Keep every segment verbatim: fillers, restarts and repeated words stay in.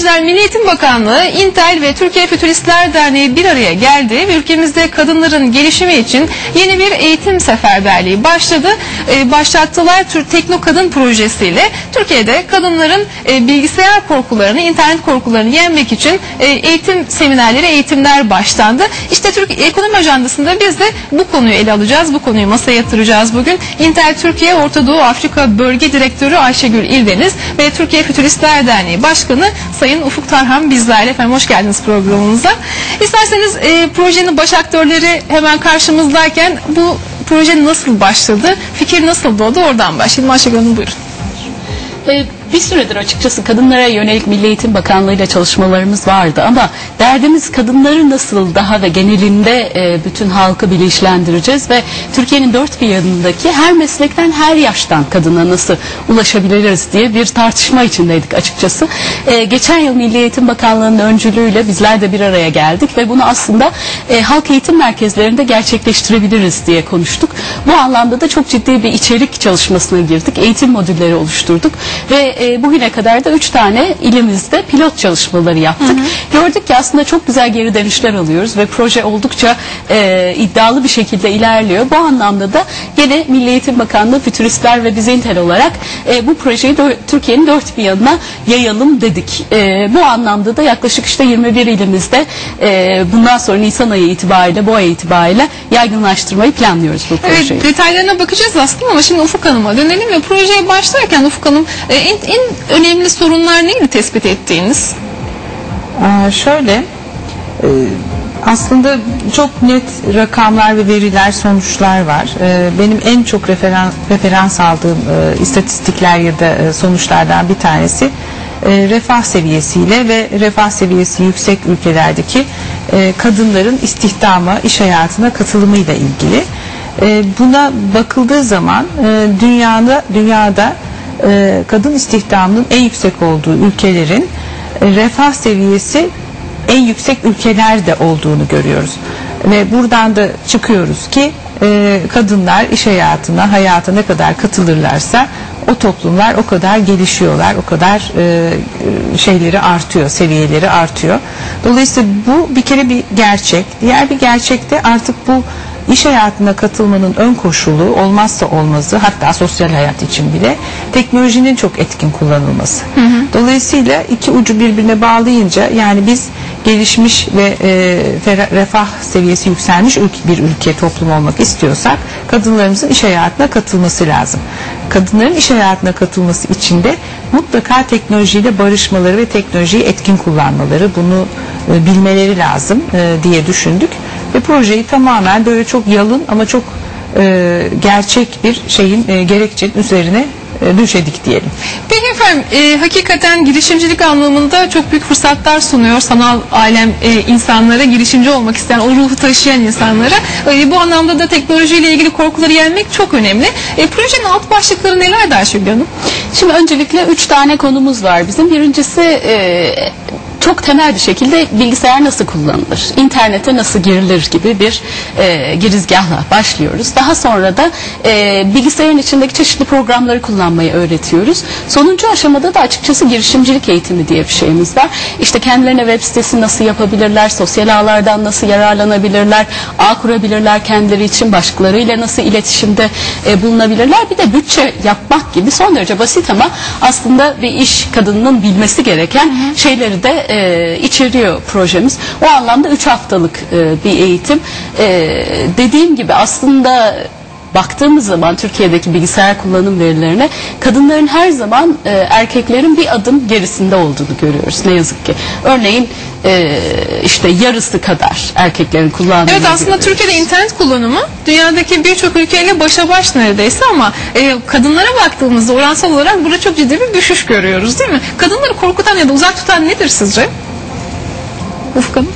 izleyiciler, Milli Eğitim Bakanlığı, Intel ve Türkiye Fütüristler Derneği bir araya geldi ve ülkemizde kadınların gelişimi için yeni bir eğitim seferberliği başladı. Ee, başlattılar Türk Tekno Kadın projesiyle Türkiye'de kadınların e, bilgisayar korkularını, internet korkularını yenmek için e, eğitim seminerleri, eğitimler başlandı. İşte Türk Ekonomi Ajandası'nda biz de bu konuyu ele alacağız, bu konuyu masaya yatıracağız bugün. Intel Türkiye Orta Doğu Afrika Bölge Direktörü Ayşegül İldeniz ve Türkiye Fütüristler Derneği Başkanı Sayın Ufuk Tarhan bizlerle. Efendim hoş geldiniz programımıza. İsterseniz e, projenin baş aktörleri hemen karşımızdayken bu proje nasıl başladı, fikir nasıl doğdu, oradan başlayalım. Ayşegül Hanım buyurun. Ee, bir süredir açıkçası kadınlara yönelik Milli Eğitim Bakanlığı ile çalışmalarımız vardı ama derdimiz kadınları nasıl daha ve genelinde e, bütün halkı bilinçlendireceğiz ve Türkiye'nin dört bir yanındaki her meslekten, her yaştan kadına nasıl ulaşabiliriz diye bir tartışma içindeydik açıkçası. E, geçen yıl Milli Eğitim Bakanlığı'nın öncülüğüyle bizler de bir araya geldik ve bunu aslında e, halk eğitim merkezlerinde gerçekleştirebiliriz diye konuştuk. Bu anlamda da çok ciddi bir içerik çalışmasına girdik. Eğitim modülleri oluşturduk ve e, bugüne kadar da üç tane ilimizde pilot çalışmaları yaptık. Hı hı. Gördük ki aslında çok güzel geri dönüşler alıyoruz ve proje oldukça e, iddialı bir şekilde ilerliyor. Bu anlamda da gene Milli Eğitim Bakanlığı, Fütüristler ve biz Intel olarak e, bu projeyi Türkiye'nin dört bir yanına yayalım dedik. E, bu anlamda da yaklaşık işte yirmi bir ilimizde e, bundan sonra Nisan ayı itibariyle, bu ay itibariyle yaygınlaştırmayı planlıyoruz bu projeyi. Evet, detaylarına bakacağız aslında ama şimdi Ufuk Hanım'a dönelim ve projeye başlarken Ufuk Hanım e, en, en önemli sorunlar neydi tespit ettiğiniz? Aa, şöyle e, aslında çok net rakamlar ve veriler, sonuçlar var. E, benim en çok referans, referans aldığım e, istatistikler ya da e, sonuçlardan bir tanesi e, refah seviyesiyle ve refah seviyesi yüksek ülkelerdeki e, kadınların istihdama, iş hayatına katılımıyla ilgili. E, buna bakıldığı zaman e, dünyada dünyada e, kadın istihdamının en yüksek olduğu ülkelerin e, refah seviyesi en yüksek ülkelerde olduğunu görüyoruz. Ve buradan da çıkıyoruz ki e, kadınlar iş hayatına, hayata ne kadar katılırlarsa o toplumlar o kadar gelişiyorlar, o kadar e, şeyleri artıyor, seviyeleri artıyor. Dolayısıyla bu bir kere bir gerçek. Diğer bir gerçek de artık bu İş hayatına katılmanın ön koşulu, olmazsa olmazı, hatta sosyal hayat için bile teknolojinin çok etkin kullanılması. Hı hı. Dolayısıyla iki ucu birbirine bağlayınca, yani biz gelişmiş ve e, refah seviyesi yükselmiş bir ülke, toplum olmak istiyorsak kadınlarımızın iş hayatına katılması lazım. Kadınların iş hayatına katılması için de mutlaka teknolojiyle barışmaları ve teknolojiyi etkin kullanmaları, bunu e, bilmeleri lazım e, diye düşündük. Ve projeyi tamamen böyle çok yalın ama çok e, gerçek bir şeyin, e, gerekçenin üzerine e, düşedik diyelim. Peki efendim, e, hakikaten girişimcilik anlamında çok büyük fırsatlar sunuyor sanal alem e, insanlara, girişimci olmak isteyen, o ruhu taşıyan insanlara. E, bu anlamda da teknolojiyle ilgili korkuları yenmek çok önemli. E, projenin alt başlıkları neler der Ayşegül Hanım? Şimdi öncelikle üç tane konumuz var bizim. Birincisi e, çok temel bir şekilde bilgisayar nasıl kullanılır, internete nasıl girilir gibi bir e, girizgahla başlıyoruz. Daha sonra da e, bilgisayarın içindeki çeşitli programları kullanmayı öğretiyoruz. Sonuncu aşamada da açıkçası girişimcilik eğitimi diye bir şeyimiz var. İşte kendilerine web sitesi nasıl yapabilirler, sosyal ağlardan nasıl yararlanabilirler, ağ kurabilirler kendileri için, başkalarıyla nasıl iletişimde e, bulunabilirler. Bir de bütçe yapmak gibi son derece basit ama aslında bir iş kadınının bilmesi gereken hı hı. şeyleri de e, içeriyor projemiz. O anlamda üç haftalık e, bir eğitim. E, dediğim gibi aslında baktığımız zaman Türkiye'deki bilgisayar kullanım verilerine kadınların her zaman e, erkeklerin bir adım gerisinde olduğunu görüyoruz ne yazık ki. Örneğin e, işte yarısı kadar erkeklerin kullandığını Evet, aslında görüyoruz. Türkiye'de internet kullanımı dünyadaki birçok ülkeyle başa baş neredeyse ama e, kadınlara baktığımızda oransal olarak burada çok ciddi bir düşüş görüyoruz, değil mi? Kadınları korkutan ya da uzak tutan nedir sizce? Ufuk Hanım.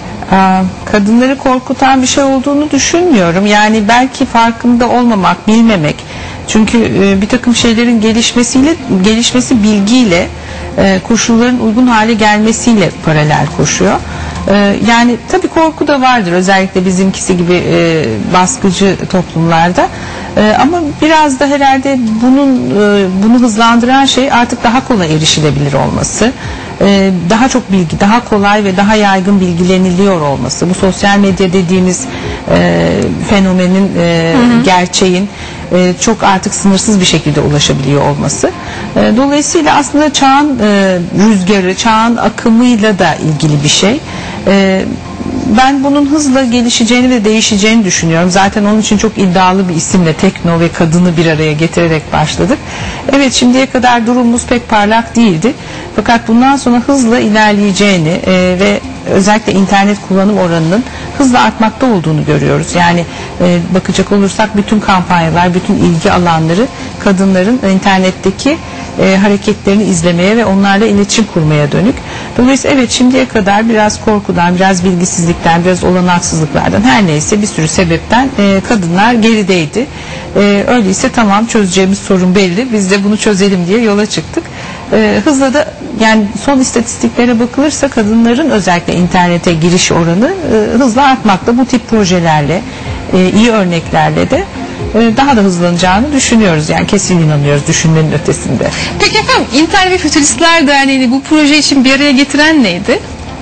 Kadınları korkutan bir şey olduğunu düşünmüyorum. Yani belki farkında olmamak, bilmemek. Çünkü bir takım şeylerin gelişmesiyle, gelişmesi bilgiyle, koşulların uygun hale gelmesiyle paralel koşuyor. Yani tabii korku da vardır, özellikle bizimkisi gibi baskıcı toplumlarda. Ama biraz da herhalde bunun bunu hızlandıran şey artık daha kolay erişilebilir olması. e, daha çok bilgi, daha kolay ve daha yaygın bilgileniliyor olması, bu sosyal medya dediğimiz e, fenomenin, e, hı hı. gerçeğin e, çok artık sınırsız bir şekilde ulaşabiliyor olması. E, dolayısıyla aslında çağın e, rüzgarı, çağın akımıyla da ilgili bir şey. E, Ben bunun hızla gelişeceğini ve değişeceğini düşünüyorum. Zaten onun için çok iddialı bir isimle tekno ve kadını bir araya getirerek başladık. Evet, şimdiye kadar durumumuz pek parlak değildi. Fakat bundan sonra hızla ilerleyeceğini e, ve özellikle internet kullanım oranının hızla artmakta olduğunu görüyoruz. Yani e, bakacak olursak bütün kampanyalar, bütün ilgi alanları kadınların internetteki e, hareketlerini izlemeye ve onlarla iletişim kurmaya dönük. Dolayısıyla evet, şimdiye kadar biraz korkudan, biraz bilgisizlikten, biraz olanaksızlıklardan, her neyse bir sürü sebepten e, kadınlar gerideydi. E, öyleyse tamam, çözeceğimiz sorun belli, biz de bunu çözelim diye yola çıktık. E, hızla da, yani son istatistiklere bakılırsa kadınların özellikle internete giriş oranı e, hızla artmakta. Bu tip projelerle, e, iyi örneklerle de e, daha da hızlanacağını düşünüyoruz. Yani kesin inanıyoruz, düşünmenin ötesinde. Peki efendim, İnternet ve Fütüristler Derneği'ni bu proje için bir araya getiren neydi?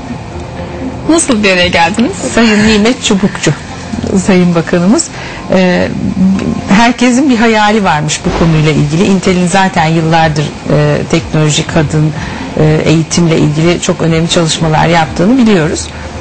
Nasıl bir araya geldiniz? Sayın Nimet Çubukçu, Sayın Bakanımız. E, herkesin bir hayali varmış bu konuyla ilgili. İntel'in zaten yıllardır e, teknoloji, kadın, e, eğitimle ilgili çok önemli çalışmalar yaptığını biliyoruz.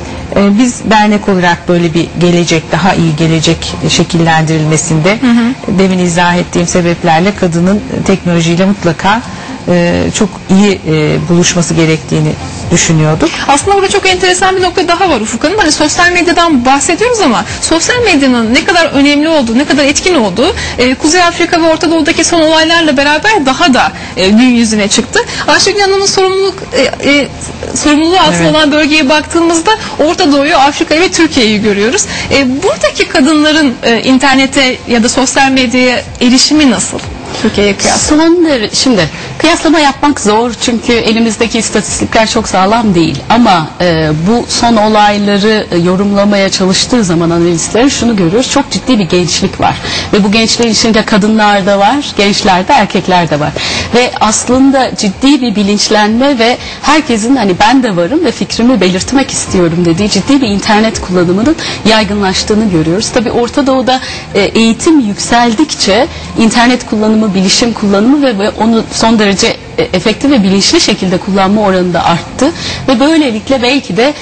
E, biz dernek olarak böyle bir gelecek, daha iyi gelecek şekillendirilmesinde, hı hı. demin izah ettiğim sebeplerle kadının teknolojiyle mutlaka e, çok iyi e, buluşması gerektiğini düşünüyorduk. Aslında burada çok enteresan bir nokta daha var Ufuk Hanım. Hani sosyal medyadan bahsediyoruz ama sosyal medyanın ne kadar önemli olduğu, ne kadar etkin olduğu e, Kuzey Afrika ve Orta Doğu'daki son olaylarla beraber daha da e, gün yüzüne çıktı. Ayşegül Hanım'ın sorumluluk e, e, sorumluluğu altında evet. olan bölgeye baktığımızda Orta Doğu'yu, Afrika'yı ve Türkiye'yi görüyoruz. E, buradaki kadınların e, internete ya da sosyal medyaya erişimi nasıl? Türkiye'ye kıyasla. Son derece, şimdi kıyaslama yapmak zor çünkü elimizdeki istatistikler çok sağlam değil. Ama e, bu son olayları e, yorumlamaya çalıştığı zaman analistler şunu görüyoruz. Çok ciddi bir gençlik var. Ve bu gençlerin içinde kadınlar da var, gençler de, erkekler de var. Ve aslında ciddi bir bilinçlenme ve herkesin hani ben de varım ve fikrimi belirtmek istiyorum dediği ciddi bir internet kullanımının yaygınlaştığını görüyoruz. Tabii Orta Doğu'da e, eğitim yükseldikçe internet kullanımı, bilişim kullanımı ve onu son derece efektif ve bilinçli şekilde kullanma oranı da arttı ve böylelikle belki de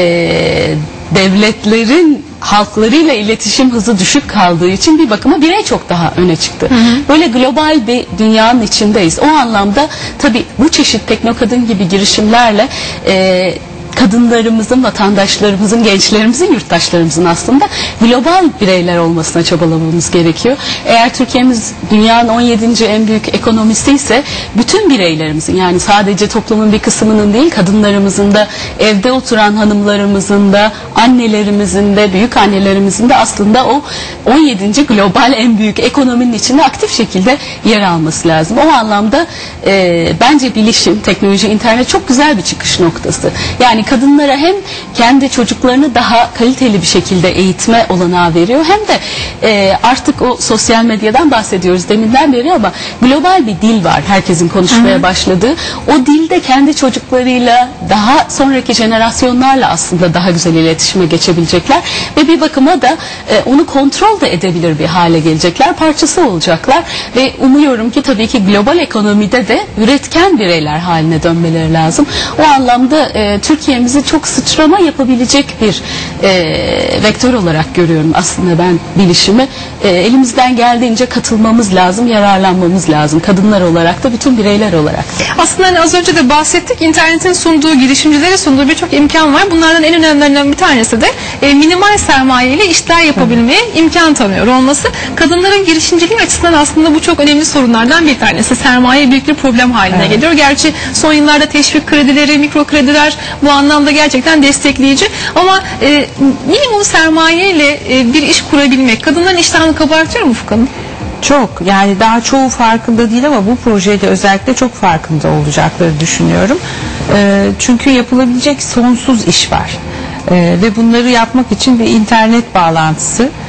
e, devletlerin halklarıyla iletişim hızı düşük kaldığı için bir bakıma birey çok daha öne çıktı. Hı hı. Böyle global bir dünyanın içindeyiz. O anlamda tabii bu çeşit teknokadın gibi girişimlerle e, kadınlarımızın, vatandaşlarımızın, gençlerimizin, yurttaşlarımızın aslında global bireyler olmasına çabalamamız gerekiyor. Eğer Türkiye'miz dünyanın on yedinci en büyük ekonomisi ise bütün bireylerimizin, yani sadece toplumun bir kısmının değil, kadınlarımızın da, evde oturan hanımlarımızın da, annelerimizin de, büyük annelerimizin de aslında o on yedinci global en büyük ekonominin içinde aktif şekilde yer alması lazım. O anlamda e, bence bilişim, teknoloji, internet çok güzel bir çıkış noktası. Yani kadınlara hem kendi çocuklarını daha kaliteli bir şekilde eğitme olanağı veriyor, hem de e, artık o sosyal medyadan bahsediyoruz deminden beri ama global bir dil var herkesin konuşmaya Hı-hı. başladığı. O dilde kendi çocuklarıyla, daha sonraki jenerasyonlarla aslında daha güzel iletişime geçebilecekler ve bir bakıma da e, onu kontrol de edebilir bir hale gelecekler, parçası olacaklar ve umuyorum ki tabii ki global ekonomide de üretken bireyler haline dönmeleri lazım. O anlamda e, Türkiye'mizi çok sıçrama yapabilecek bir e, vektör olarak görüyorum aslında ben bilişimi. E, elimizden geldiğince katılmamız lazım, yararlanmamız lazım. Kadınlar olarak da, bütün bireyler olarak da. Aslında hani az önce de bahsettik, internetin sunduğu, girişimcilere sunduğu birçok imkan var. Bunlardan en önemlilerinden bir tanesi de e, minimal sermaye ile işler yapabilmeye Hı. imkan tanıyor olması. Kadınların girişimciliği açısından aslında bu çok önemli sorunlardan bir tanesi. Sermaye büyük bir problem haline evet. geliyor. Gerçi son yıllarda teşvik kredileri, mikro krediler bu anlamda gerçekten destekleyici. Ama e, minimum sermaye ile e, bir iş kurabilmek kadınların iştahını kabartıyor mu Ufuk Hanım? Çok. Yani daha çoğu farkında değil ama bu projede özellikle çok farkında olacakları düşünüyorum. E, çünkü yapılabilecek sonsuz iş var. E, ve bunları yapmak için bir internet bağlantısı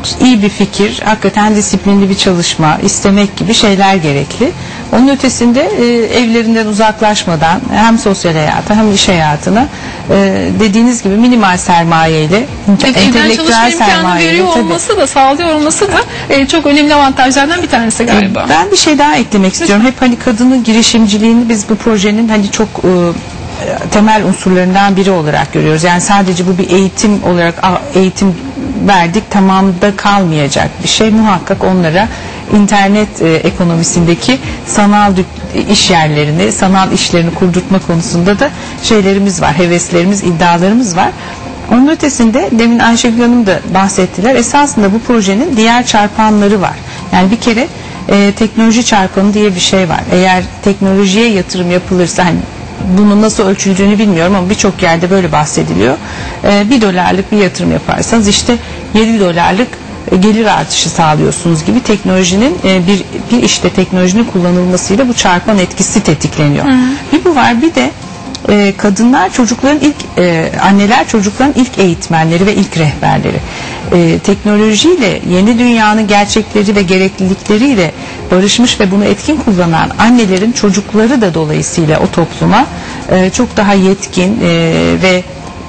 iyi bir fikir, hakikaten disiplinli bir çalışma, istemek gibi şeyler gerekli. Onun ötesinde e, evlerinden uzaklaşmadan hem sosyal hayata hem iş hayatına e, dediğiniz gibi minimal sermayeyle, entelektüel sermayeyle veriyor olması da, sağlıyor olması da e, çok önemli avantajlardan bir tanesi galiba. Ben bir şey daha eklemek istiyorum. Hep hani kadının girişimciliğini biz bu projenin hani çok e, temel unsurlarından biri olarak görüyoruz. Yani sadece bu bir eğitim olarak eğitim verdik, tamamda kalmayacak bir şey. Muhakkak onlara internet e, ekonomisindeki sanal iş yerlerini, sanal işlerini kurdurtma konusunda da şeylerimiz var, heveslerimiz, iddialarımız var. Onun ötesinde demin Ayşegül Hanım da bahsettiler. Esasında bu projenin diğer çarpanları var. Yani bir kere e, teknoloji çarpanı diye bir şey var. Eğer teknolojiye yatırım yapılırsa, hani bunun nasıl ölçüldüğünü bilmiyorum ama birçok yerde böyle bahsediliyor. E, bir dolarlık bir yatırım yaparsanız işte yedi dolarlık gelir artışı sağlıyorsunuz gibi teknolojinin e, bir bir işte teknolojinin kullanılmasıyla bu çarpan etkisi tetikleniyor. Hı hı. Bir bu var, bir de e, kadınlar çocukların ilk e, anneler çocukların ilk eğitmenleri ve ilk rehberleri. E, teknolojiyle yeni dünyanın gerçekleri ve gereklilikleriyle barışmış ve bunu etkin kullanan annelerin çocukları da dolayısıyla o topluma e, çok daha yetkin e, ve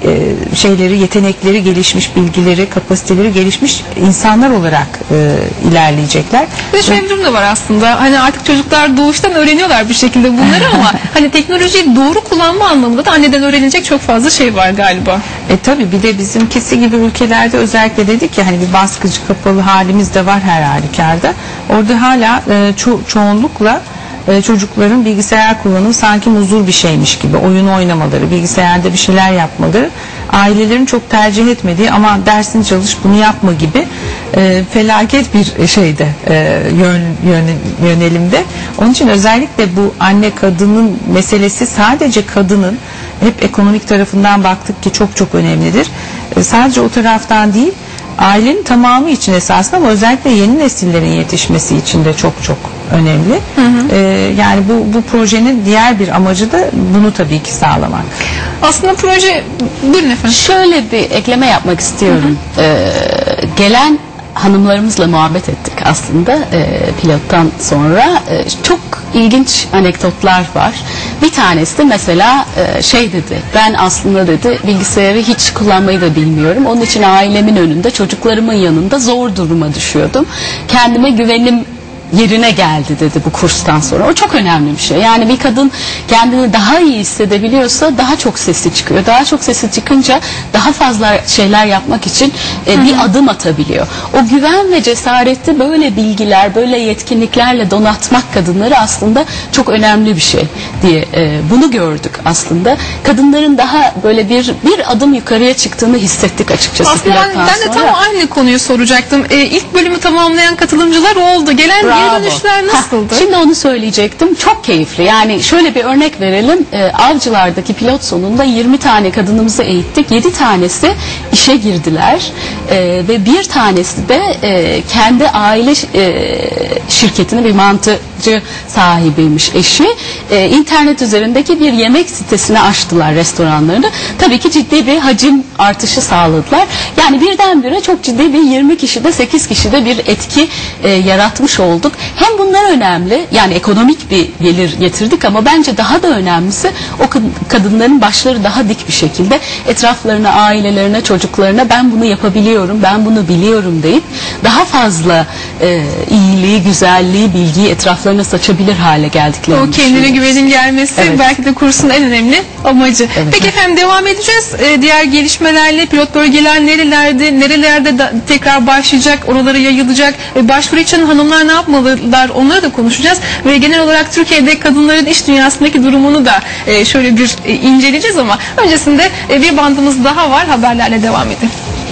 e, şeyleri, yetenekleri gelişmiş, bilgileri, kapasiteleri gelişmiş insanlar olarak e, ilerleyecekler. Ve şöyle bir durum da var aslında. Hani artık çocuklar doğuştan öğreniyorlar bir şekilde bunları ama hani teknolojiyi doğru kullanma anlamında da anneden öğrenilecek çok fazla şey var galiba. E tabii bir de bizimkisi gibi ülkelerde özellikle dedik ya, hani bir baskıcı kapalı halimiz de var her halükarda. Orada hala e, ço çoğunlukla e, çocukların bilgisayar kullanımı sanki muzur bir şeymiş gibi, oyun oynamaları, bilgisayarda bir şeyler yapmaları, ailelerin çok tercih etmediği ama dersini çalış bunu yapma gibi e, felaket bir şeyde e, yön, yön, yönelimde. Onun için özellikle bu anne kadının meselesi sadece kadının, hep ekonomik tarafından baktık ki çok çok önemlidir. E, sadece o taraftan değil, ailenin tamamı için esasında ama özellikle yeni nesillerin yetişmesi için de çok çok önemli. Hı hı. Ee, yani bu bu projenin diğer bir amacı da bunu tabii ki sağlamak. Aslında proje, buyurun efendim. Şöyle bir ekleme yapmak istiyorum. Hı hı. Ee, gelen hanımlarımızla muhabbet ettik aslında e, pilottan sonra. E, çok ilginç anekdotlar var. Bir tanesi de mesela e, şey dedi, ben aslında dedi bilgisayarı hiç kullanmayı da bilmiyorum. Onun için ailemin önünde, çocuklarımın yanında zor duruma düşüyordum. Kendime güvenim yerine geldi dedi bu kurstan sonra. O çok önemli bir şey. Yani bir kadın kendini daha iyi hissedebiliyorsa daha çok sesi çıkıyor. Daha çok sesi çıkınca daha fazla şeyler yapmak için e, bir adım atabiliyor. O güven ve cesareti böyle bilgiler, böyle yetkinliklerle donatmak kadınları aslında çok önemli bir şey diye e, bunu gördük aslında. Kadınların daha böyle bir bir adım yukarıya çıktığını hissettik açıkçası. Aslında ben, ben de tam aynı konuyu soracaktım. E, ilk bölümü tamamlayan katılımcılar oldu. Gelen Bravo. Geri dönüşler nasıldı? Ha, şimdi onu söyleyecektim. Çok keyifli. Yani şöyle bir örnek verelim. E, Avcılar'daki pilot sonunda yirmi tane kadınımızı eğittik. yedi tanesi işe girdiler. E, ve bir tanesi de e, kendi aile e, şirketinin bir mantıcı sahibiymiş eşi. E, internet üzerindeki bir yemek sitesini açtılar, restoranlarını. Tabii ki ciddi bir hacim artışı sağladılar. Yani birdenbire çok ciddi bir yirmi kişide, sekiz kişide bir etki e, yaratmış olduk. Hem bunlar önemli, yani ekonomik bir gelir getirdik ama bence daha da önemlisi o kadınların başları daha dik bir şekilde etraflarına, ailelerine, çocuklarına ben bunu yapabiliyorum, ben bunu biliyorum deyip daha fazla e, iyiliği, güzelliği, bilgiyi etraflarına saçabilir hale geldiklerini O kendine güvenin gelmesi evet. belki de kursun en önemli amacı. Evet. Peki efendim devam edeceğiz. Ee, diğer gelişmelerle pilot bölgeler nerelerde, nerelerde da, tekrar başlayacak, oralara yayılacak. Ee, başvuru için hanımlar ne yapmalılar onları da konuşacağız. Ve genel olarak Türkiye'de kadınların iş dünyasındaki durumunu da e, şöyle bir e, inceleyeceğiz ama öncesinde e, bir bandımız daha var. Haberlerle devam edin.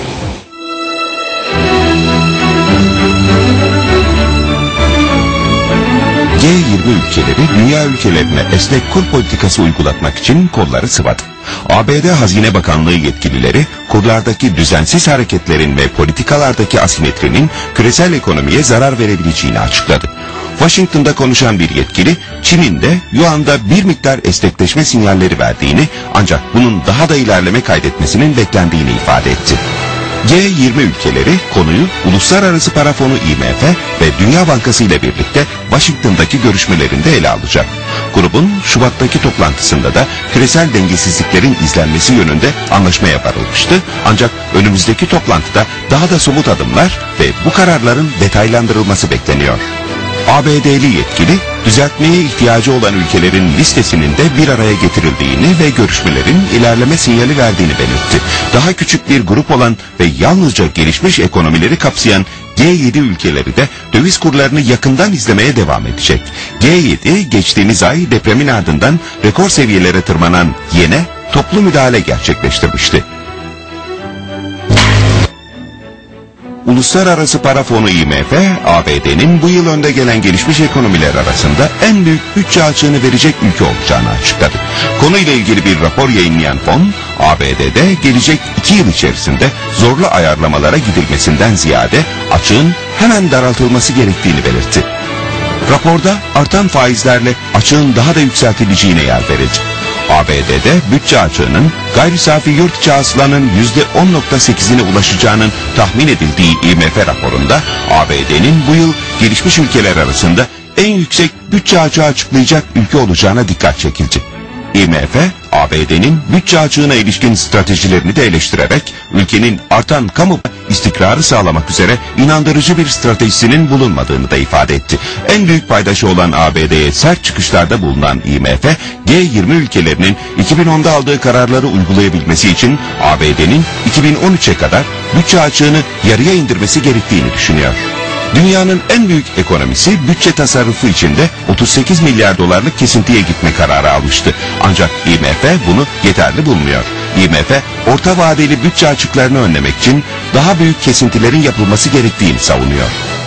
G yirmi ülkeleri dünya ülkelerine esnek kur politikası uygulatmak için kolları sıvadı. A B D Hazine Bakanlığı yetkilileri kurlardaki düzensiz hareketlerin ve politikalardaki asimetrinin küresel ekonomiye zarar verebileceğini açıkladı. Washington'da konuşan bir yetkili, Çin'in de Yuan'da bir miktar esnekleşme sinyalleri verdiğini ancak bunun daha da ilerleme kaydetmesinin beklendiğini ifade etti. G yirmi ülkeleri konuyu Uluslararası Para Fonu I M F ve Dünya Bankası ile birlikte Washington'daki görüşmelerinde ele alacak. Grubun Şubat'taki toplantısında da küresel dengesizliklerin izlenmesi yönünde anlaşmaya varılmıştı. Ancak önümüzdeki toplantıda daha da somut adımlar ve bu kararların detaylandırılması bekleniyor. A B D'li yetkili, düzeltmeye ihtiyacı olan ülkelerin listesinin de bir araya getirildiğini ve görüşmelerin ilerleme sinyali verdiğini belirtti. Daha küçük bir grup olan ve yalnızca gelişmiş ekonomileri kapsayan G yedi ülkeleri de döviz kurlarını yakından izlemeye devam edecek. G yedi geçtiğimiz ay depremin ardından rekor seviyelere tırmanan yene toplu müdahale gerçekleştirmişti. Uluslararası Para Fonu I M F, A B D'nin bu yıl önde gelen gelişmiş ekonomiler arasında en büyük bütçe açığını verecek ülke olacağını açıkladı. Konuyla ilgili bir rapor yayınlayan fon, A B D'de gelecek iki yıl içerisinde zorlu ayarlamalara gidilmesinden ziyade açığın hemen daraltılması gerektiğini belirtti. Raporda artan faizlerle açığın daha da yükseltileceğine yer verildi. A B D'de bütçe açığının gayri safi yurt içi hasılanın yüzde on nokta sekizine ulaşacağının tahmin edildiği I M F raporunda A B D'nin bu yıl gelişmiş ülkeler arasında en yüksek bütçe açığı açıklayacak ülke olacağına dikkat çekildi. I M F, A B D'nin bütçe açığına ilişkin stratejilerini de eleştirerek ülkenin artan kamu istikrarı sağlamak üzere inandırıcı bir stratejisinin bulunmadığını da ifade etti. En büyük paydaşı olan A B D'ye sert çıkışlarda bulunan I M F, G yirmi ülkelerinin iki bin onda aldığı kararları uygulayabilmesi için A B D'nin iki bin on üçe kadar bütçe açığını yarıya indirmesi gerektiğini düşünüyor. Dünyanın en büyük ekonomisi bütçe tasarrufu içinde otuz sekiz milyar dolarlık kesintiye gitme kararı almıştı. Ancak I M F bunu yeterli bulmuyor. I M F, orta vadeli bütçe açıklarını önlemek için daha büyük kesintilerin yapılması gerektiğini savunuyor.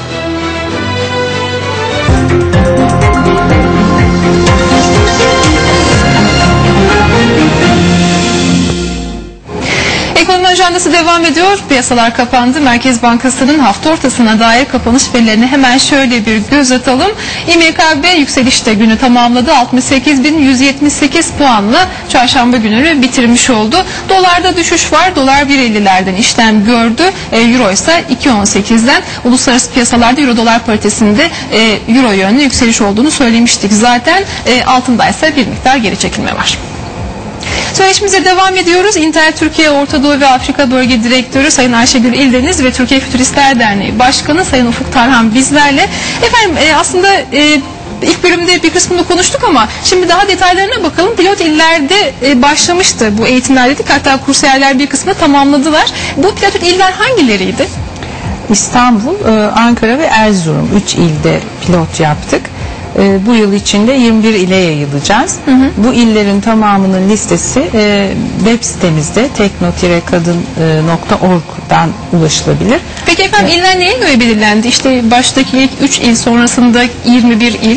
Ekonomi ajandası devam ediyor. Piyasalar kapandı. Merkez Bankası'nın hafta ortasına dair kapanış verilerine hemen şöyle bir göz atalım. İ M K B yükselişte günü tamamladı. altmış sekiz bin yüz yetmiş sekiz puanla çarşamba gününü bitirmiş oldu. Dolarda düşüş var. Dolar bir ellilerden işlem gördü. E, Euro ise iki on sekizden. Uluslararası piyasalarda Euro dolar paritesinde e, Euro yönlü yükseliş olduğunu söylemiştik. Zaten e, altındaysa bir miktar geri çekilme var. Söyleşimize devam ediyoruz. Intel Türkiye Orta Doğu ve Afrika Bölge Direktörü Sayın Ayşegül İldeniz ve Türkiye Fütüristler Derneği Başkanı Sayın Ufuk Tarhan bizlerle. Efendim e, aslında e, ilk bölümde bir kısmını konuştuk ama şimdi daha detaylarına bakalım. Pilot illerde e, başlamıştı bu eğitimler dedik. Hatta kursiyerler bir kısmını tamamladılar. Bu pilot iller hangileriydi? İstanbul, e, Ankara ve Erzurum üç ilde pilot yaptık. E, bu yıl içinde yirmi bir ile yayılacağız. Hı hı. Bu illerin tamamının listesi e, web sitemizde tekno kadın nokta org'dan ulaşılabilir. Peki efendim e, iller neye göre belirlendi? İşte baştaki ilk üç il sonrasında yirmi bir il.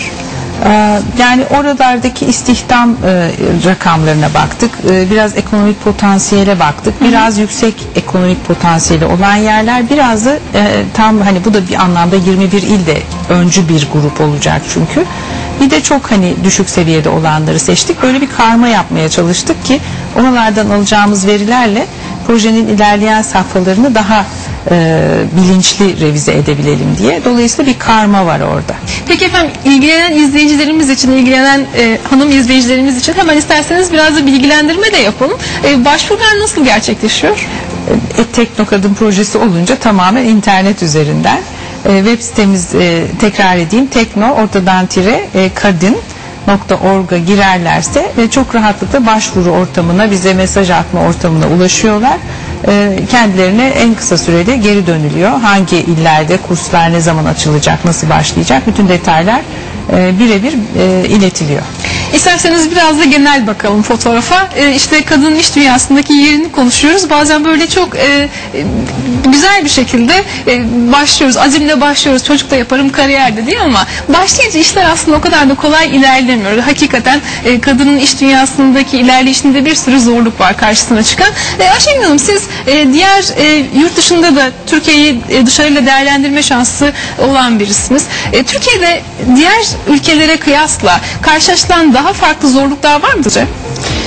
Yani oralardaki istihdam e, rakamlarına baktık, e, biraz ekonomik potansiyele baktık, biraz Hı-hı. yüksek ekonomik potansiyeli olan yerler, biraz da e, tam hani bu da bir anlamda yirmi bir ilde öncü bir grup olacak çünkü. Bir de çok hani düşük seviyede olanları seçtik. Böyle bir karma yapmaya çalıştık ki oralardan alacağımız verilerle projenin ilerleyen safhalarını daha e, bilinçli revize edebilelim diye. Dolayısıyla bir karma var orada. Peki efendim ilgilenen izleyicilerimiz için, ilgilenen e, hanım izleyicilerimiz için hemen isterseniz biraz da bilgilendirme de yapalım. E, başvurular nasıl gerçekleşiyor? E, Tekno Kadın projesi olunca tamamen internet üzerinden. E, web sitemiz e, tekrar edeyim tekno ortadan tire e, kadın nokta org'a girerlerse e, çok rahatlıkla başvuru ortamına, bize mesaj atma ortamına ulaşıyorlar. E, kendilerine en kısa sürede geri dönülüyor. Hangi illerde kurslar ne zaman açılacak, nasıl başlayacak, bütün detaylar e, birebir e, iletiliyor. İsterseniz biraz da genel bakalım fotoğrafa. E, işte kadının iş dünyasındaki yerini konuşuyoruz. Bazen böyle çok e, e, güzel bir şekilde e, başlıyoruz. Azimle başlıyoruz. Çocuk da yaparım kariyerde diye ama başlayınca işler aslında o kadar da kolay ilerlemiyor. Hakikaten e, kadının iş dünyasındaki ilerleyişinde bir sürü zorluk var karşısına çıkan. E, Ayşegül Hanım siz e, diğer e, yurt dışında da Türkiye'yi e, dışarıyla değerlendirme şansı olan birisiniz. E, Türkiye'de diğer ülkelere kıyasla karşılaşılan daha farklı zorluklar var mıdır?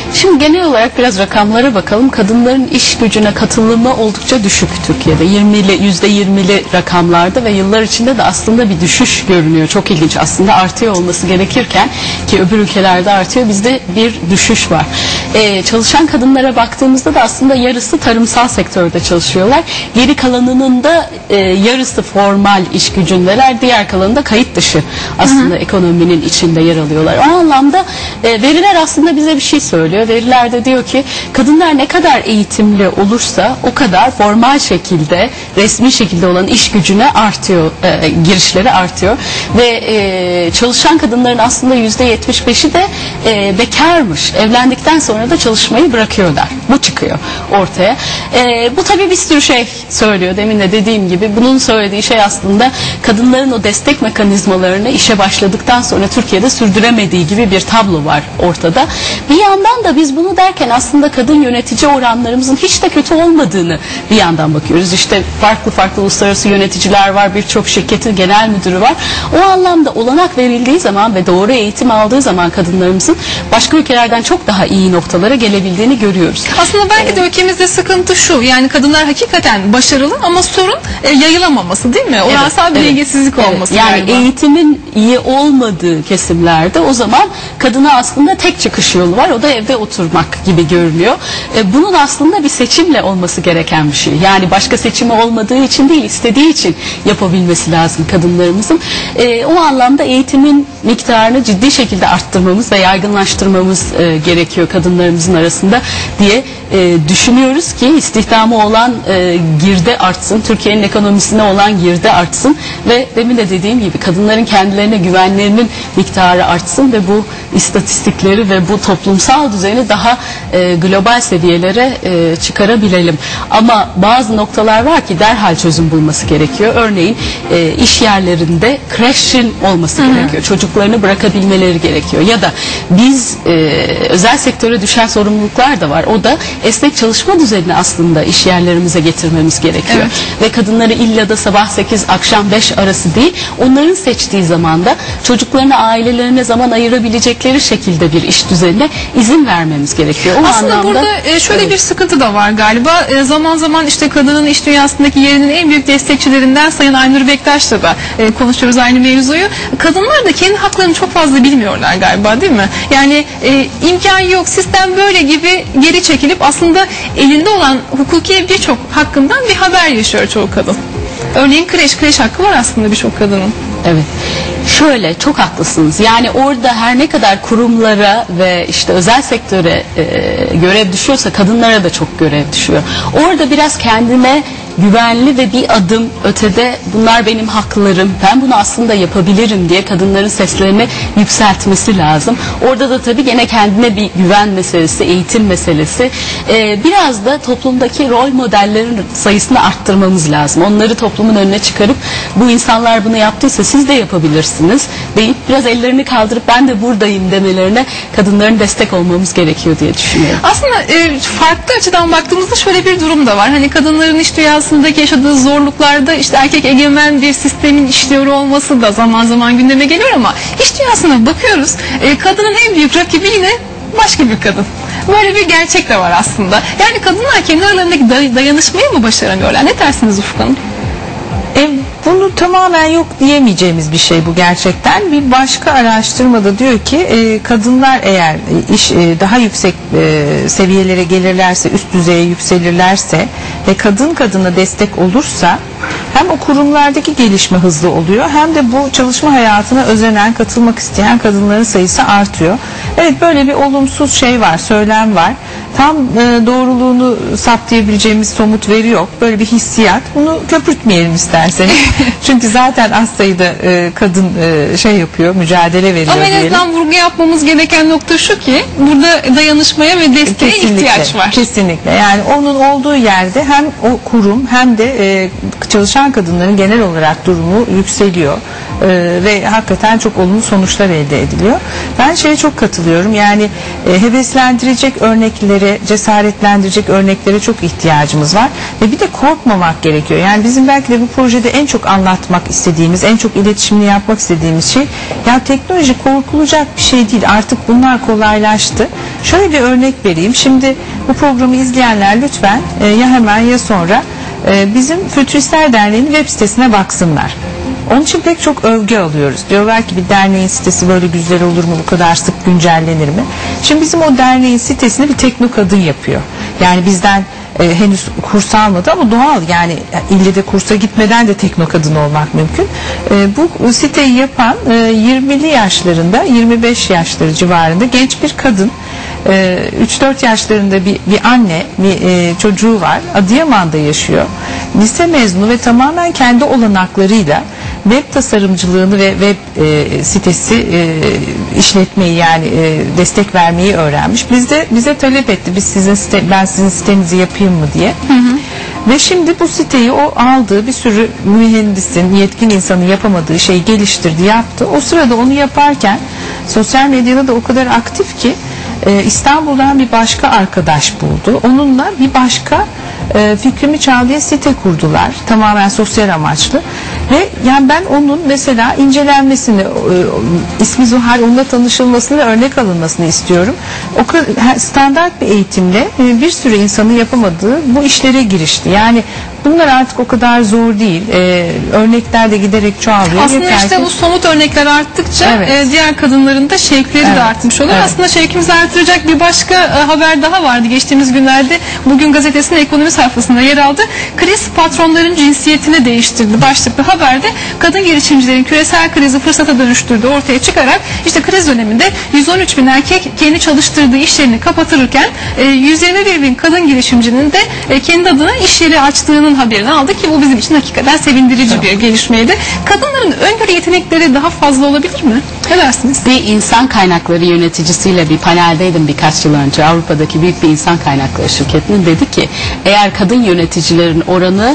Şimdi genel olarak biraz rakamlara bakalım. Kadınların iş gücüne katılımı oldukça düşük Türkiye'de. yirmili, yüzde yirmili rakamlarda ve yıllar içinde de aslında bir düşüş görünüyor. Çok ilginç. Aslında artıyor olması gerekirken ki öbür ülkelerde artıyor. Bizde bir düşüş var. Ee, çalışan kadınlara baktığımızda da aslında yarısı tarımsal sektörde çalışıyorlar. Geri kalanının da e, yarısı formal iş gücündeler. Diğer kalanı da kayıt dışı aslında hı hı. ekonominin içinde yer alıyorlar. O anlamda e, veriler aslında bize bir şey söylüyor. Veriler de diyor ki kadınlar ne kadar eğitimli olursa o kadar formal şekilde, resmi şekilde olan iş gücüne artıyor, e, girişleri artıyor ve e, çalışan kadınların aslında yüzde yetmiş beşi de e, bekarmış. Evlendikten sonra da çalışmayı bırakıyorlar. Bu çıkıyor ortaya. E, bu tabii bir sürü şey söylüyor. Demin de dediğim gibi bunun söylediği şey aslında kadınların o destek mekanizmalarını işe başladıktan sonra Türkiye'de sürdüremediği gibi bir tablo var ortada. Bir yandan da biz bunu derken aslında kadın yönetici oranlarımızın hiç de kötü olmadığını bir yandan bakıyoruz. İşte farklı farklı uluslararası yöneticiler var, birçok şirketin genel müdürü var. O anlamda olanak verildiği zaman ve doğru eğitim aldığı zaman kadınlarımızın başka ülkelerden çok daha iyi noktalara gelebildiğini görüyoruz. Aslında belki de ülkemizde sıkıntı şu, yani kadınlar hakikaten başarılı ama sorun e, yayılamaması değil mi? Oransal evet, bir evet, dengesizlik evet. olması. Yani galiba. Eğitimin iyi olmadığı kesimlerde o zaman kadına aslında tek çıkış yolu var. O da evde oturmak gibi görünüyor. E, bunun aslında bir seçimle olması gereken bir şey. Yani başka seçimi olmadığı için değil, istediği için yapabilmesi lazım kadınlarımızın. E, o anlamda eğitimin miktarını ciddi şekilde arttırmamız ve yaygınlaştırmamız e, gerekiyor kadınlarımızın arasında diye e, düşünüyoruz ki istihdamı olan e, girdi artsın, Türkiye'nin ekonomisine olan girdi artsın ve demin de dediğim gibi kadınların kendilerine güvenlerinin miktarı artsın ve bu istatistikleri ve bu toplumsal düzeni daha e, global seviyelere e, çıkarabilelim. Ama bazı noktalar var ki derhal çözüm bulması gerekiyor. Örneğin e, iş yerlerinde kreşin olması Hı-hı. gerekiyor. Çocuklarını bırakabilmeleri gerekiyor. Ya da biz e, özel sektöre düşen sorumluluklar da var. O da esnek çalışma düzenini aslında iş yerlerimize getirmemiz gerekiyor. Evet. Ve kadınları illa da sabah sekiz akşam beş arası değil, onların seçtiği zamanda çocuklarına, ailelerine zaman ayırabilecekleri şekilde bir iş düzenine izin vermemiz gerekiyor. O aslında anlamda, burada şöyle evet. bir sıkıntı da var galiba. Zaman zaman işte kadının iş dünyasındaki yerinin en büyük destekçilerinden Sayın Aynur Bektaş'la da konuşuyoruz aynı mevzuyu. Kadınlar da kendi haklarını çok fazla bilmiyorlar galiba, değil mi? Yani e, imkan yok, sistem böyle gibi geri çekilip aslında elinde olan hukuki birçok hakkından bir haber yaşıyor çoğu kadın. Örneğin kreş, kreş hakkı var aslında birçok kadının. Evet. Şöyle, çok haklısınız. Yani orada her ne kadar kurumlara ve işte özel sektöre e, görev düşüyorsa kadınlara da çok görev düşüyor. Orada biraz kendine güvenli ve bir adım ötede bunlar benim haklarım, ben bunu aslında yapabilirim diye kadınların seslerini yükseltmesi lazım. Orada da tabii gene kendine bir güven meselesi, eğitim meselesi. Ee, biraz da toplumdaki rol modellerin sayısını arttırmamız lazım. Onları toplumun önüne çıkarıp bu insanlar bunu yaptıysa siz de yapabilirsiniz deyip biraz ellerini kaldırıp ben de buradayım demelerine kadınların destek olmamız gerekiyor diye düşünüyorum. Aslında e, farklı açıdan baktığımızda şöyle bir durum da var. Hani kadınların iş dünyasındaki yaşadığı zorluklarda işte erkek egemen bir sistemin işliyor olması da zaman zaman gündeme geliyor ama iş dünyasına bakıyoruz. E, kadının en büyük rakibi yine başka bir kadın. Böyle bir gerçek de var aslında. Yani kadınlar kendi aralarındaki day- dayanışmayı mı başaramıyorlar? Ne dersiniz Ufuk Hanım? E, bunu tamamen yok diyemeyeceğimiz bir şey bu gerçekten. Bir başka araştırmada diyor ki e, kadınlar eğer e, iş e, daha yüksek e, seviyelere gelirlerse, üst düzeye yükselirlerse ve kadın kadına destek olursa hem o kurumlardaki gelişme hızlı oluyor hem de bu çalışma hayatına özenen, katılmak isteyen kadınların sayısı artıyor. Evet, böyle bir olumsuz şey var, söylem var. Tam e, doğruluğunu saptayabileceğimiz somut veri yok. Böyle bir hissiyat. Bunu köpürtmeyelim isterseniz. Çünkü zaten az sayıda e, kadın e, şey yapıyor, mücadele veriyor Ama en diyelim. azından vurgu yapmamız gereken nokta şu ki burada dayanışmaya ve desteğe Kesinlikle, ihtiyaç var. Kesinlikle. Yani onun olduğu yerde hem o kurum hem de e, çalışan kadınların genel olarak durumu yükseliyor. e, ve hakikaten çok olumlu sonuçlar elde ediliyor. Ben şeye çok katılıyorum. Yani e, heveslendirecek örneklere, cesaretlendirecek örneklere çok ihtiyacımız var ve bir de korkmamak gerekiyor. Yani bizim belki de bu projede en çok anlatmak istediğimiz, en çok iletişimini yapmak istediğimiz şey, ya teknoloji korkulacak bir şey değil. Artık bunlar kolaylaştı. Şöyle bir örnek vereyim. Şimdi bu programı izleyenler lütfen e, ya hemen ya sonra e, bizim Fütüristler Derneği'nin web sitesine baksınlar. Onun için pek çok övgü alıyoruz. Diyorlar ki bir derneğin sitesi böyle güzel olur mu? Bu kadar sık güncellenir mi? Şimdi bizim o derneğin sitesini bir tekno kadın yapıyor. Yani bizden e, henüz kurs almadı ama doğal. Yani ille de kursa gitmeden de tekno kadın olmak mümkün. E, bu siteyi yapan e, yirmili yaşlarında, yirmi beş yaşları civarında genç bir kadın. üç dört yaşlarında bir, bir anne, bir e, çocuğu var. Adıyaman'da yaşıyor. Lise mezunu ve tamamen kendi olanaklarıyla web tasarımcılığını ve web e, sitesi e, işletmeyi, yani e, destek vermeyi öğrenmiş. Biz de bize talep etti. Biz sizin site, ben sizin sitenizi yapayım mı diye. Hı hı. Ve şimdi bu siteyi o aldığı bir sürü mühendisin, yetkin insanın yapamadığı şeyi geliştirdi, yaptı. O sırada onu yaparken sosyal medyada da o kadar aktif ki Ee, İstanbul'dan bir başka arkadaş buldu. Onunla bir başka e, Fikrimi Çal diye site kurdular. Tamamen sosyal amaçlı. Ve yani ben onun mesela incelenmesini, e, ismi Zuhal, onunla tanışılmasını ve örnek alınmasını istiyorum. O kadar standart bir eğitimle e, bir sürü insanın yapamadığı bu işlere girişti. Yani bunlar artık o kadar zor değil. Ee, örnekler de giderek çoğalıyor. Aslında Yeter işte ki... bu somut örnekler arttıkça Evet. e, diğer kadınların da şevkleri Evet. de artmış oluyor. Evet. Aslında şevkimizi artıracak bir başka e, haber daha vardı geçtiğimiz günlerde. Bugün gazetesinin ekonomi sayfasında yer aldı. Kriz patronların cinsiyetini değiştirdi başlıklı haberde kadın girişimcilerin küresel krizi fırsata dönüştürdüğü ortaya çıkarak işte kriz döneminde yüz on üç bin erkek kendi çalıştırdığı iş yerini kapatırken e, yüz yirmi bir bin kadın girişimcinin de e, kendi adına iş yeri açtığının haberini aldık ki bu bizim için hakikaten sevindirici evet. bir gelişmeydi. Kadınların öngörü yetenekleri daha fazla olabilir mi? Ne dersiniz? Bir insan kaynakları yöneticisiyle bir paneldeydim birkaç yıl önce. Avrupa'daki büyük bir insan kaynakları şirketinin, dedi ki eğer kadın yöneticilerin oranı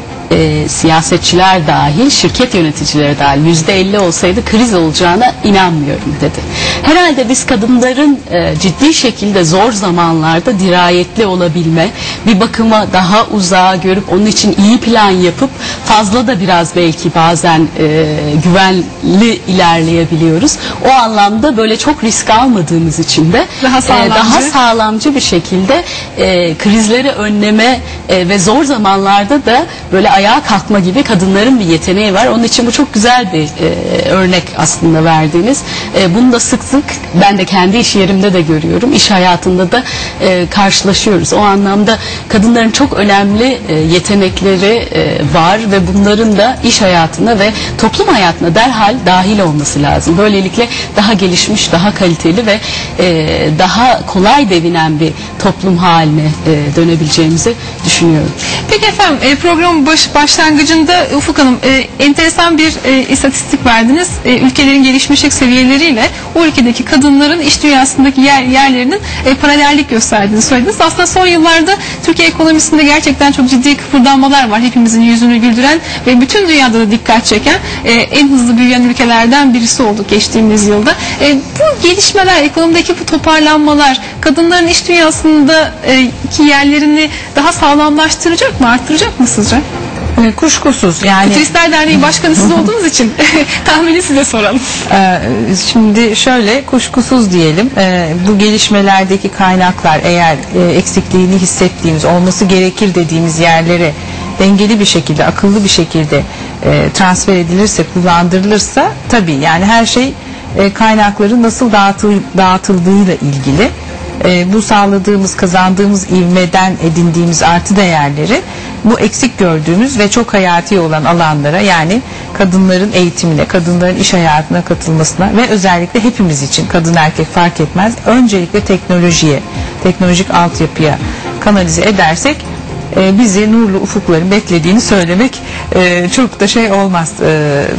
E, siyasetçiler dahil, şirket yöneticileri dahil yüzde elli olsaydı kriz olacağına inanmıyorum dedi. Herhalde biz kadınların e, ciddi şekilde zor zamanlarda dirayetli olabilme, bir bakıma daha uzağa görüp onun için iyi plan yapıp fazla da biraz belki bazen e, güvenli ilerleyebiliyoruz. O anlamda böyle çok risk almadığımız için de daha sağlamcı, e, daha sağlamcı bir şekilde e, krizleri önleme e, ve zor zamanlarda da böyle ayağa kalkma gibi kadınların bir yeteneği var. Onun için bu çok güzel bir e, örnek aslında verdiğiniz. E, bunu da sık sık ben de kendi iş yerimde de görüyorum. İş hayatında da e, karşılaşıyoruz. O anlamda kadınların çok önemli e, yetenekleri e, var ve bunların da iş hayatına ve toplum hayatına derhal dahil olması lazım. Böylelikle daha gelişmiş, daha kaliteli ve e, daha kolay devinen bir toplum haline e, dönebileceğimizi düşünüyorum. Peki efendim, e, program baş, başlangıcında Ufuk Hanım e, enteresan bir e, istatistik verdiniz. E, ülkelerin gelişmişlik seviyeleriyle o ülkedeki kadınların iş dünyasındaki yer, yerlerinin e, paralellik gösterdiğini söylediniz. Aslında son yıllarda Türkiye ekonomisinde gerçekten çok ciddi kıpırdanmalar var. Hepimizin yüzünü güldüren ve bütün dünyada da dikkat çeken e, en hızlı büyüyen ülkelerden birisi olduk geçtiğimiz yılda. E, bu gelişmeler, ekonomideki bu toparlanmalar kadınların iş dünyasındaki yerlerini daha sağlamlaştıracak mı, arttıracak mı sizce? E, kuşkusuz yani. Fütüristler Derneği Başkanı siz olduğunuz için tahmini size soralım. E, şimdi şöyle, kuşkusuz diyelim. E, bu gelişmelerdeki kaynaklar eğer e, eksikliğini hissettiğimiz, olması gerekir dediğimiz yerlere dengeli bir şekilde, akıllı bir şekilde e, transfer edilirse, kullandırılırsa tabii yani her şey e, kaynakların nasıl dağıtıl, dağıtıldığıyla ilgili. E, bu sağladığımız, kazandığımız ivmeden edindiğimiz artı değerleri bu eksik gördüğümüz ve çok hayati olan alanlara, yani kadınların eğitimine, kadınların iş hayatına katılmasına ve özellikle hepimiz için, kadın erkek fark etmez, öncelikle teknolojiye, teknolojik altyapıya kanalize edersek e, bizi nurlu ufukların beklediğini söylemek e, çok da şey olmaz, e,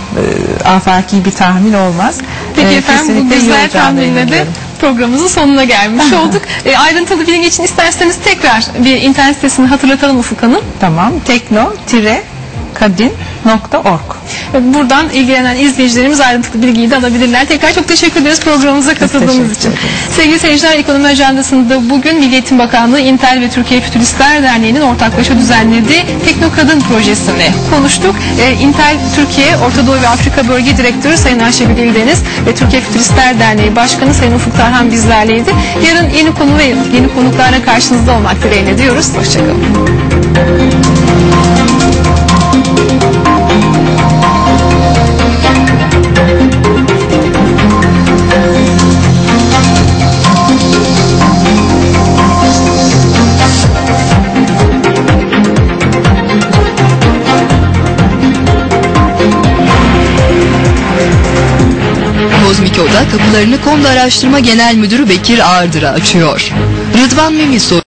e, afaki bir tahmin olmaz. Peki e, efendim, bu güzel tahminle de programımızın sonuna gelmiş olduk. E, ayrıntılı bilgi için isterseniz tekrar bir internet sitesini hatırlatalım Ufuk Hanım. Tamam. tekno kadin nokta org. Buradan ilgilenen izleyicilerimiz ayrıntılı bilgiyi de alabilirler. Tekrar çok teşekkür ederiz programımıza katıldığınız için. Sevgili seyirciler, Ekonomi Ajandası'nda bugün Milli Eğitim Bakanlığı, Intel ve Türkiye Fütüristler Derneği'nin ortaklaşa düzenlediği Teknokadın projesini konuştuk. E, Intel Türkiye, Orta Doğu ve Afrika Bölge Direktörü Sayın Ayşegül İldeniz ve Türkiye Fütüristler Derneği Başkanı Sayın Ufuk Tarhan bizlerleydi. Yarın yeni konu ve yeni konuklarla karşınızda olmak dileğiyle diyoruz. Hoşçakalın. Kozmik Oda kapılarını Kondu Araştırma Genel Müdürü Bekir Ağırdır'a açıyor. Rıdvan Memisoy